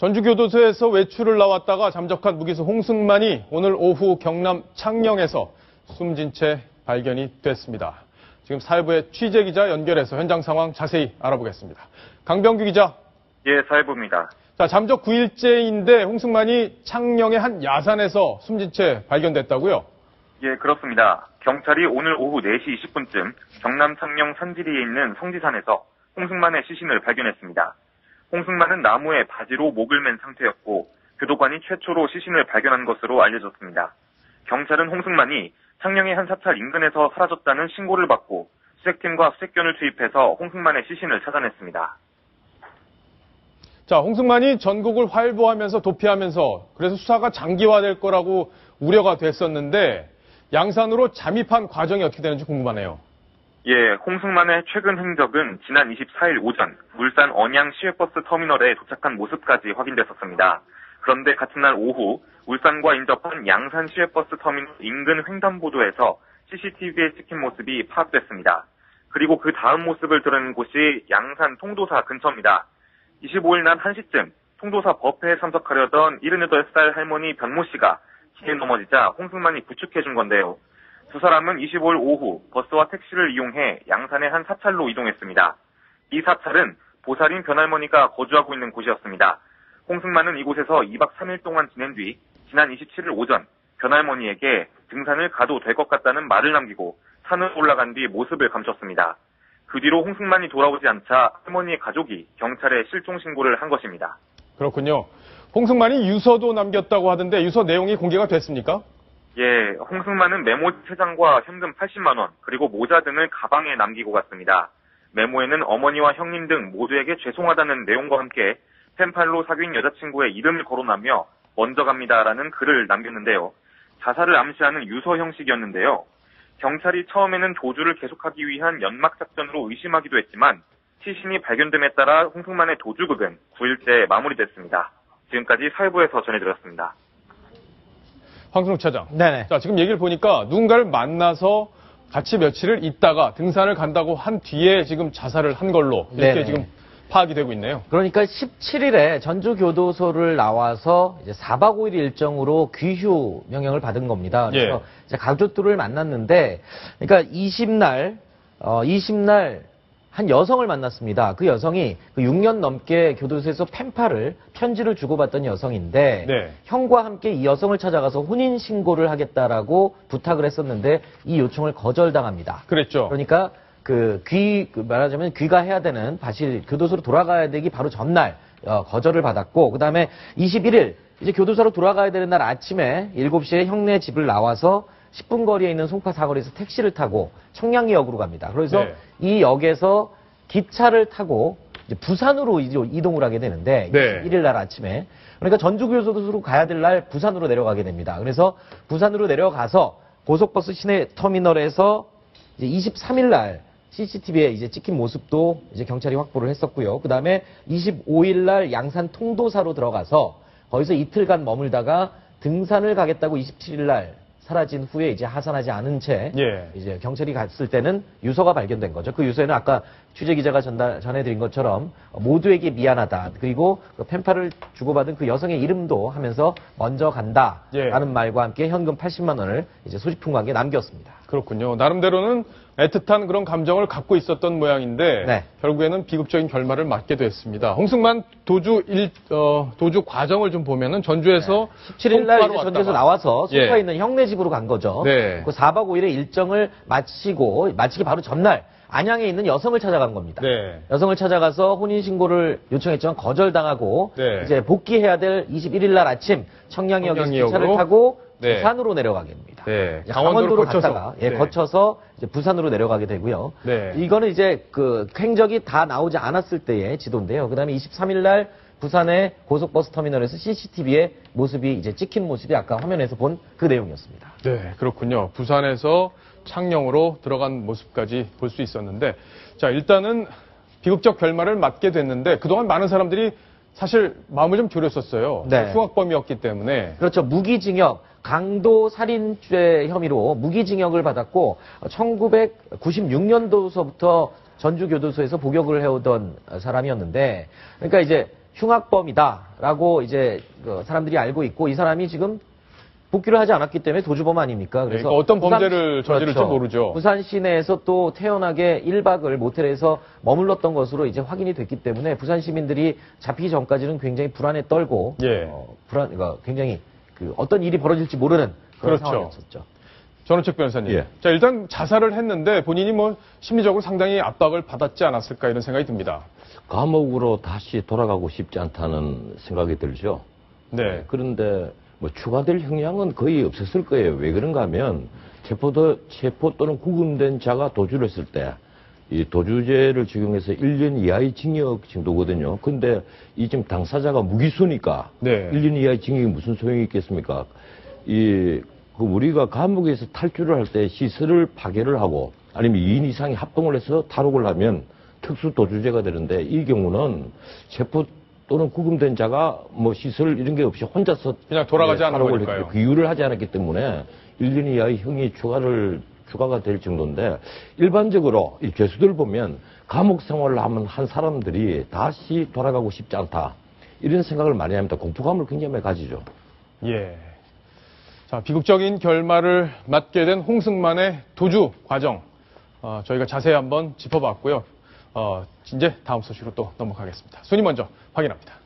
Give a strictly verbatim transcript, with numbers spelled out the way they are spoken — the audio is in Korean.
전주교도소에서 외출을 나왔다가 잠적한 무기수 홍승만이 오늘 오후 경남 창녕에서 숨진 채 발견이 됐습니다. 지금 사회부의 취재기자 연결해서 현장 상황 자세히 알아보겠습니다. 강병규 기자. 예, 사회부입니다. 자, 잠적 구 일째인데 홍승만이 창녕의 한 야산에서 숨진 채 발견됐다고요? 예, 그렇습니다. 경찰이 오늘 오후 네 시 이십 분쯤 경남 창녕 산지리에 있는 성지산에서 홍승만의 시신을 발견했습니다. 홍승만은 나무에 바지로 목을 맨 상태였고 교도관이 최초로 시신을 발견한 것으로 알려졌습니다. 경찰은 홍승만이 창녕의 한 사찰 인근에서 사라졌다는 신고를 받고 수색팀과 수색견을 투입해서 홍승만의 시신을 찾아냈습니다. 자, 홍승만이 전국을 활보하면서 도피하면서 그래서 수사가 장기화될 거라고 우려가 됐었는데 양산으로 잠입한 과정이 어떻게 되는지 궁금하네요. 예, 홍승만의 최근 행적은 지난 이십사 일 오전 울산 언양 시외버스 터미널에 도착한 모습까지 확인됐었습니다. 그런데 같은 날 오후 울산과 인접한 양산 시외버스 터미널 인근 횡단보도에서 씨씨티비에 찍힌 모습이 파악됐습니다. 그리고 그 다음 모습을 드러낸 곳이 양산 통도사 근처입니다. 이십오 일 낮 한 시쯤 통도사 법회에 참석하려던 일흔여덟 살 할머니 변모 씨가 길에 넘어지자 홍승만이 부축해준 건데요. 두 사람은 이십오 일 오후 버스와 택시를 이용해 양산의 한 사찰로 이동했습니다. 이 사찰은 보살인 변할머니가 거주하고 있는 곳이었습니다. 홍승만은 이곳에서 이박 삼 일 동안 지낸 뒤 지난 이십칠 일 오전 변할머니에게 등산을 가도 될 것 같다는 말을 남기고 산을 올라간 뒤 모습을 감췄습니다. 그 뒤로 홍승만이 돌아오지 않자 할머니의 가족이 경찰에 실종 신고를 한 것입니다. 그렇군요. 홍승만이 유서도 남겼다고 하던데 유서 내용이 공개가 됐습니까? 예, 홍승만은 메모 세 장과 현금 팔십만 원, 그리고 모자 등을 가방에 남기고 갔습니다. 메모에는 어머니와 형님 등 모두에게 죄송하다는 내용과 함께 펜팔로 사귄 여자친구의 이름을 거론하며 먼저 갑니다라는 글을 남겼는데요. 자살을 암시하는 유서 형식이었는데요. 경찰이 처음에는 도주를 계속하기 위한 연막작전으로 의심하기도 했지만 시신이 발견됨에 따라 홍승만의 도주극은 구 일째 마무리됐습니다. 지금까지 사회부에서 전해드렸습니다. 황순욱 차장. 네네. 자, 지금 얘기를 보니까 누군가를 만나서 같이 며칠을 있다가 등산을 간다고 한 뒤에 지금 자살을 한 걸로 이렇게 네네. 지금 파악이 되고 있네요. 그러니까 십칠 일에 전주교도소를 나와서 이제 사 박 오 일 일정으로 귀휴 명령을 받은 겁니다. 그래서 예. 이제 가족들을 만났는데, 그러니까 이십 날, 어, 이십 날 한 여성을 만났습니다. 그 여성이 그 육 년 넘게 교도소에서 펜팔을 편지를 주고받던 여성인데 네. 형과 함께 이 여성을 찾아가서 혼인 신고를 하겠다라고 부탁을 했었는데 이 요청을 거절당합니다. 그랬죠. 그러니까 그 귀, 그 말하자면 귀가해야 되는 다시 교도소로 돌아가야 되기 바로 전날 어, 거절을 받았고, 그 다음에 이십일 일 이제 교도소로 돌아가야 되는 날 아침에 일곱 시에 형네 집을 나와서 십 분 거리에 있는 송파 사거리에서 택시를 타고 청량리역으로 갑니다. 그래서 네. 이 역에서 기차를 타고 이제 부산으로 이동을 하게 되는데 네. 이십일 일 날 아침에, 그러니까 전주교도소로 가야 될 날 부산으로 내려가게 됩니다. 그래서 부산으로 내려가서 고속버스 시내 터미널에서 이제 이십삼 일 날 씨씨티비에 이제 찍힌 모습도 이제 경찰이 확보를 했었고요. 그 다음에 이십오 일 날 양산 통도사로 들어가서 거기서 이틀간 머물다가 등산을 가겠다고 이십칠 일 날 사라진 후에 이제 하산하지 않은 채 예. 이제 경찰이 갔을 때는 유서가 발견된 거죠. 그 유서에는 아까 취재 기자가 전달 전해드린 것처럼 모두에게 미안하다. 그리고 그 펜팔을 주고받은 그 여성의 이름도 하면서 먼저 간다라는 예. 말과 함께 현금 팔십만 원을 이제 소지품과 남겼습니다. 그렇군요. 나름대로는 애틋한 그런 감정을 갖고 있었던 모양인데 네. 결국에는 비극적인 결말을 맞게 됐습니다. 홍승만 도주 일, 어, 도주 과정을 좀 보면은 전주에서 네. 십칠 일 날 송파로 이제 전주에서 왔다가. 나와서 송파에 예. 있는 형네 집으로 간 거죠. 네. 그 사 박 오 일의 일정을 마치고 마치기 바로 전날 안양에 있는 여성을 찾아간 겁니다. 네. 여성을 찾아가서 혼인신고를 요청했지만 거절당하고 네. 이제 복귀해야 될 이십일 일 날 아침 청량역에서 청량리역으로? 기차를 타고 네. 부산으로 내려가게 됩니다. 네. 이제 강원도를 강원도로 거쳐서. 갔다가 예, 네. 거쳐서 이제 부산으로 내려가게 되고요. 네. 이거는 이제 그 행적이 다 나오지 않았을 때의 지도인데요. 그다음에 이십삼 일 날 부산의 고속버스 터미널에서 씨씨티비에 모습이 이제 찍힌 모습이 아까 화면에서 본 그 내용이었습니다. 네, 그렇군요. 부산에서 창녕으로 들어간 모습까지 볼 수 있었는데, 자, 일단은 비극적 결말을 맞게 됐는데 그동안 많은 사람들이 사실 마음을 좀 졸였었어요. 네. 흉악범이었기 때문에. 그렇죠. 무기징역, 강도 살인죄 혐의로 무기징역을 받았고 천구백구십육 년도서부터 전주교도소에서 복역을 해오던 사람이었는데, 그러니까 이제 흉악범이다라고 이제 그 사람들이 알고 있고 이 사람이 지금 복귀를 하지 않았기 때문에 도주범 아닙니까? 그래서 그러니까 어떤 부산- 범죄를 저지를지 그렇죠. 모르죠. 부산 시내에서 또 태연하게 일 박을 모텔에서 머물렀던 것으로 이제 확인이 됐기 때문에 부산 시민들이 잡히기 전까지는 굉장히 불안에 떨고 예. 어, 불안, 그러니까 굉장히 그 어떤 일이 벌어질지 모르는 그런 그렇죠. 상황이었었죠. 전우책 변호사님. 예. 자, 일단 자살을 했는데 본인이 뭐 심리적으로 상당히 압박을 받았지 않았을까 이런 생각이 듭니다. 감옥으로 다시 돌아가고 싶지 않다는 생각이 들죠. 네. 그런데 뭐 추가될 형량은 거의 없었을 거예요. 왜 그런가 하면 체포도, 체포 또는 구금된 자가 도주를 했을 때 이 도주죄를 적용해서 일 년 이하의 징역 정도거든요. 근데 이 지금 당사자가 무기수니까 네. 일 년 이하의 징역이 무슨 소용이 있겠습니까? 이, 그 우리가 감옥에서 탈주를 할 때 시설을 파괴를 하고 아니면 이 인 이상이 합동을 해서 탈옥을 하면 특수 도주죄가 되는데 이 경우는 체포 또는 구금된 자가 뭐 시설 이런 게 없이 혼자서 그냥 돌아가지 예, 않은 탈옥을 거니까요. 했고 비유를 하지 않았기 때문에 일 년 이하의 형이 추가를 추가가 될 정도인데 일반적으로 이 죄수들 보면 감옥 생활을 하면 한 사람들이 다시 돌아가고 싶지 않다 이런 생각을 많이 합니다. 공포감을 굉장히 많이 가지죠. 예. 자, 비극적인 결말을 맞게 된 홍승만의 도주 과정, 어, 저희가 자세히 한번 짚어봤고요. 어, 이제 다음 소식으로 또 넘어가겠습니다. 순위 먼저 확인합니다.